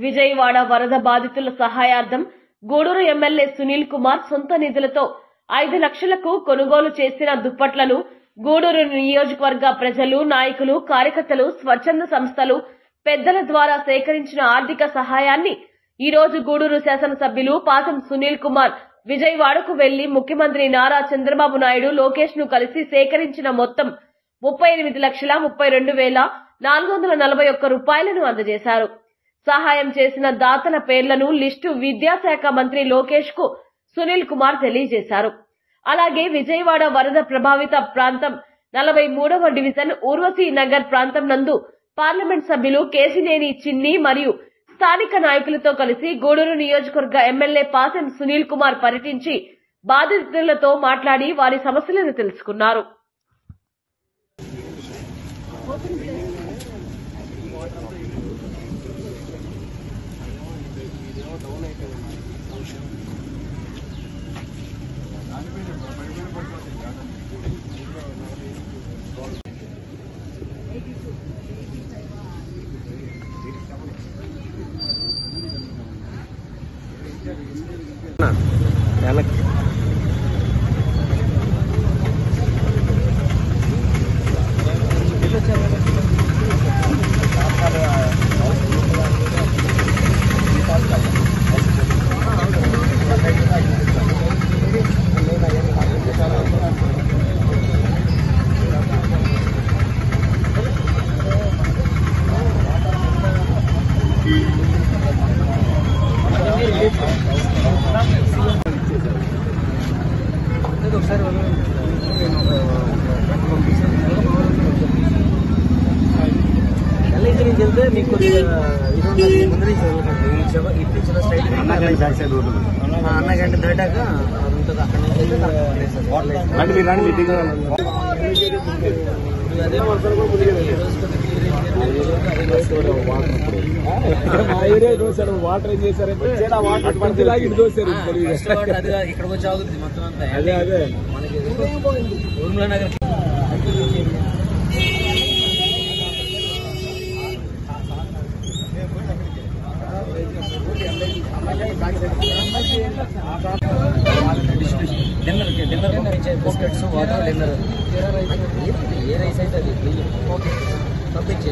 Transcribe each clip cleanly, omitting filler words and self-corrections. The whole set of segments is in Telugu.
విజయవాడ వరద బాధితుల సహాయార్థం గూడూరు ఎమ్మెల్యే సునీల్ కుమార్ సొంత నిధులతో 5 లక్షలకు కొనుగోలు చేసిన దుప్పట్లను గూడూరు నియోజకవర్గ ప్రజలు, నాయకులు, కార్యకర్తలు, స్వచ్ఛంద సంస్థలు, పెద్దల ద్వారా సేకరించిన ఆర్థిక సహాయాన్ని ఈ రోజు గూడూరు శాసనసభ్యులు పాసం సునీల్ కుమార్ విజయవాడకు వెళ్లి ముఖ్యమంత్రి నారా చంద్రబాబు నాయుడు, లోకేష్ ను కలిసి సేకరించిన మొత్తం 38,32,441 రూపాయలను అందజేశారు. సహాయం చేసిన దాతల పేర్లను లిస్టు విద్యాశాఖ మంత్రి లోకేష్ కు సునీల్ కుమార్ తెలియజేశారు. అలాగే విజయవాడ వరద ప్రభావిత ప్రాంతం 43వ డివిజన్ ఊర్వశీ నగర్ ప్రాంతం నందు పార్లమెంట్ సభ్యులు కేశినేని చిన్ని మరియు స్థానిక నాయకులతో కలిసి గూడూరు నియోజకవర్గ ఎమ్మెల్యే పాసం సునీల్ కుమార్ పర్యటించి బాధితులతో మాట్లాడి వారి సమస్యలను తెలుసుకున్నారు. అన్నగంట దాటాక వాటర్ ఏం చేశారంటే ఇక్కడికి వచ్చి ఆగుతుంది మొత్తం అంతా. అదే అదే మనకి ఊర్మిళ నగర్ డిన్నర్ పంపించే బిస్కెట్స్, వాటర్, డిన్నర్ ఏ రైస్ అయితే అది పంపించే.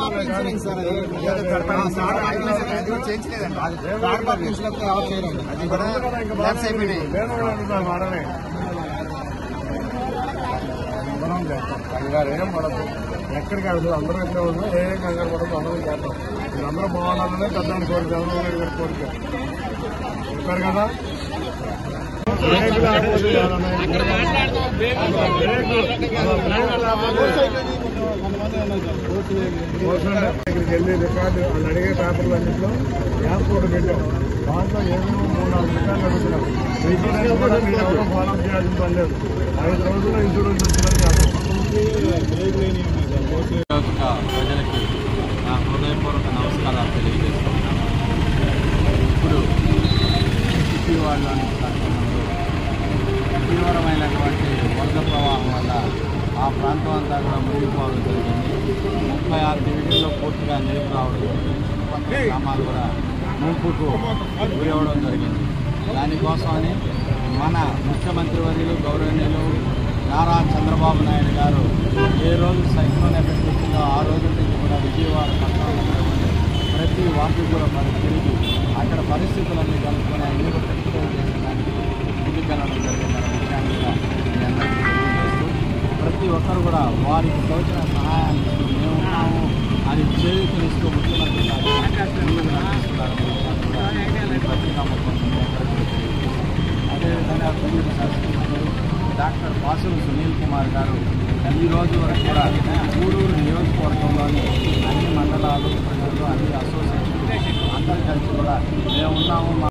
కంగారేం పడదు, ఎక్కడికి అసలు అందరూ ఎక్కడ ఉన్నా ఏం కంగారు పడదు, అందరం చేద్దాం. అందరూ బాగుండాలనే పెద్దాన్ని కోరిక, చంద్రబాబు గారి కోరిక చెప్పారు కదా. ఇక్కడికి వెళ్ళి రికార్డు వాళ్ళు అడిగే పేపర్లు అన్నింటిలో గ్యాస్ కూడా పెట్టాం. దాంట్లో ఏమేమో 3-4 రికార్డులు అడుగుతున్నారు. ఇన్సూరెన్స్ కూడా మీరు ఎవరో ఫాలో అప్ చేయాల్సిన పని లేదు. 5 రోజుల్లో ఇన్సూరెన్స్ వచ్చిందని ప్రజలకి నా హృదయపూర్వక నమస్కారాలు తెలియజేస్తున్నాను. ఇప్పుడు సిపివాడలోని పట్టణంలో తీవ్రమైనటువంటి వరద ప్రవాహం వల్ల ఆ ప్రాంతం అంతా కూడా మునిగిపోవడం జరిగింది. 36 డివిజన్లో పూర్తిగా నీరు రావడం జరిగింది. గ్రామాలు కూడా ముంపుకు గురవడం జరిగింది. దానికోసమని మన ముఖ్యమంత్రి వర్యులు గౌరవనీయులు నారా చంద్రబాబు నాయుడు గారు ఏ రోజు సైక్లోన్ ఎఫెక్ట్ వచ్చిందో ఆ రోజు నుంచి కూడా విజయవాడ పట్టణంలో ప్రతి వార్డు కూడా తిరిగి అక్కడ పరిస్థితులన్నీ కలుపుకొని నీరు ప్రతిపాదన చేసడానికి ముందుకెళ్ళడం జరిగిందన్న విషయాన్ని కూడా మీ అందరికీ తెలియజేస్తూ ప్రతి ఒక్కరు కూడా వారికి తోచిన సహాయాన్ని మేమున్నాము అని చేయూతనిస్తూ ముఖ్యమంత్రి గారు ముందుకు నడిపిస్తున్నారన్న విషయాన్ని కూడా ఈ పత్రికా మొత్తం అదేవిధంగా తొమ్మిది శాసనసభ్యులు డాక్టర్ పాసులు సునీల్ కుమార్ గారు ఈ రోజు వరకు కూడా గూడూరు నియోజకవర్గంలోని అన్ని మండలాలు ప్రజలు అన్ని అసోసియేషన్లు అందరూ కలిసి కూడా మేము ఉన్నాము.